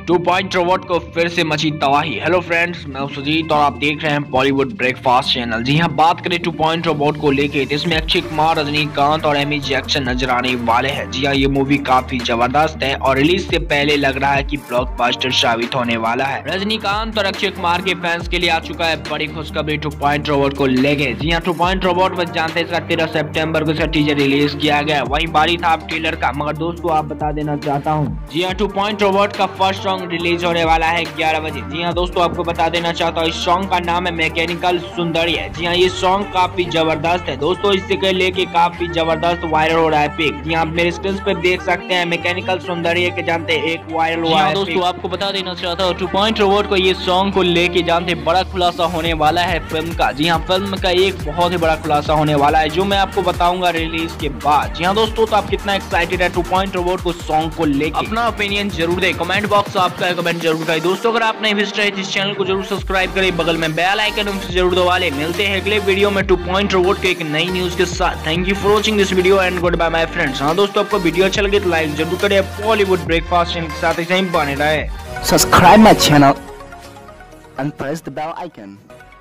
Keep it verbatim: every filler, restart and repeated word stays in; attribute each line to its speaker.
Speaker 1: To point robot को फिर से मची तबाही। हेलो फ्रेंड्स, मैं सुजीत और आप देख रहे हैं बॉलीवुड ब्रेकफास्ट चैनल। जी हाँ, बात करें टू पॉइंट रोबोट को लेके तो इसमें अक्षय कुमार, रजनीकांत और एमी जैक्सन नजर आने वाले हैं। जी हाँ, ये मूवी काफी जबरदस्त है और रिलीज से पहले लग रहा है कि ब्लॉकबस्टर साबित होने वाला है। रजनीकांत और अक्षय कुमार के फैंस के लिए आ चुका है बड़ी खुशखबरी टू पॉइंट रोबोट को लेके। जी हाँ, टू पॉइंट रोबोट बस जानते हैं इसका तेरह सितंबर को इसका टीजर रिलीज किया गया। वही बारी था आप ट्रेलर का, मगर दोस्तों आप बता देना चाहता हूँ, जी हाँ, टू पॉइंट रोबोट का फर्स्ट सॉन्ग रिलीज होने वाला है ग्यारह बजे। जी हाँ दोस्तों, आपको बता देना चाहता हूँ इस सॉन्ग का नाम है मैकेनिकल सुंदरिया। जी हाँ, ये सॉन्ग काफी जबरदस्त है दोस्तों, इससे लेके काफी जबरदस्त वायरल हो रहा है पिक। जी हाँ, आप मेरे स्क्रीन पे देख सकते हैं मैकेनिकल सुंदरिया के जानते एक वायरल हुआ है। दोस्तों आपको बता देना चाहता हूँ टू पॉइंट रोबोट को ये सॉन्ग को लेके जानते बड़ा खुलासा होने वाला है फिल्म का। जी हाँ, फिल्म का एक बहुत ही बड़ा खुलासा होने वाला है जो मैं आपको बताऊंगा रिलीज के बाद। जी हाँ दोस्तों, तो आप कितना एक्साइटेड है टू पॉइंट रोबोट को सॉन्ग को लेके? अपना ओपिनियन जरूर दे, कमेंट बॉक्स आपका कमेंट जरूर करें। दोस्तों अगर आप नहीं विजिट रहे इस चैनल को जरूर सब्सक्राइब करें, बगल में बेल आइकन उसे जरूर दबा लें। मिलते हैं अगले वीडियो में टू पॉइंट रोबोट के एक नई न्यूज के साथ। Thank you for watching this video and good bye my friends. हाँ दोस्तों, आपको वीडियो अच्छा लगे तो लाइक जरूर करें। बॉलीवुड ब्रेकफास्ट चैनल के साथ ऐसे ही बने रहे।
Speaker 2: Subscribe my channel and press the bell icon.